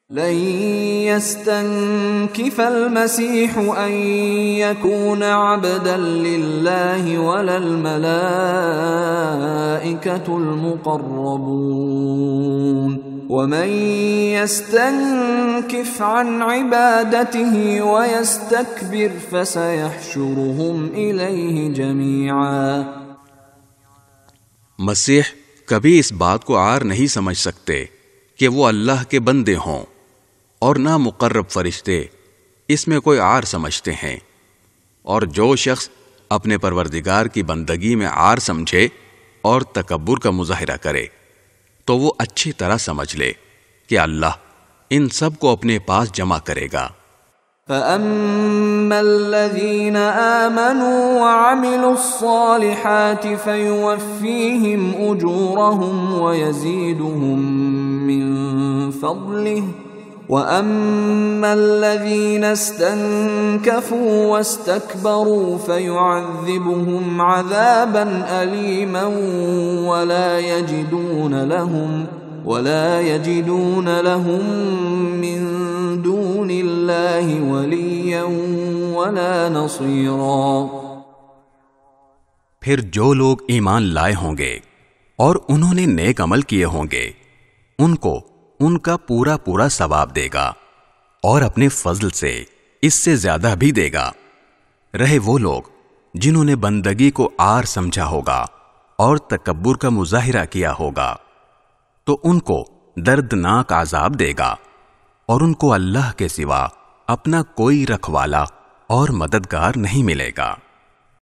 لن يستنكف المسيح أن يكون عبدا لله ولا الملائكة المقربون ومن يستنكف عن عبادته ويستكبر فسيحشرهم إليه جميعا۔ مسیح کبھی اس بات کو عار نہیں سمجھ سکتے کہ وہ اللہ کے بندے ہوں، اور نہ مقرب فرشتے اس میں کوئی عار سمجھتے ہیں، اور جو شخص اپنے پروردگار کی بندگی میں عار سمجھے اور تکبر کا مظاہرہ کرے تو وہ اچھی طرح سمجھ لے کہ اللہ ان سب کو اپنے پاس جمع کرے گا۔ فَأَمَّا الَّذِينَ آمَنُوا وَعَمِلُوا الصَّالِحَاتِ فَيُوَفِّيهِمْ أُجُورَهُمْ وَيَزِيدُهُمْ مِنْ فَضْلِهِ وَأَمَّا الَّذِينَ اسْتَنكَفُوا وَاسْتَكْبَرُوا فَيُعَذِّبُهُمْ عَذَابًا أَلِيمًا وَلَا يَجِدُونَ لَهُم مِّن دُونِ اللَّهِ وَلِيًّا وَلَا نَصِيرًا۔ پھر جو لوگ ایمان لائے ہوں گے اور انہوں نے نیک عمل کیے ہوں گے ان کو ان کا پورا پورا ثواب دے گا، اور اپنے فضل سے اس سے زیادہ بھی دے گا۔ رہے وہ لوگ جنہوں نے بندگی کو عار سمجھا ہوگا اور تکبر کا مظاہرہ کیا ہوگا تو ان کو دردناک عذاب دے گا، اور ان کو اللہ کے سوا اپنا کوئی رکھوالا اور مددگار نہیں ملے گا۔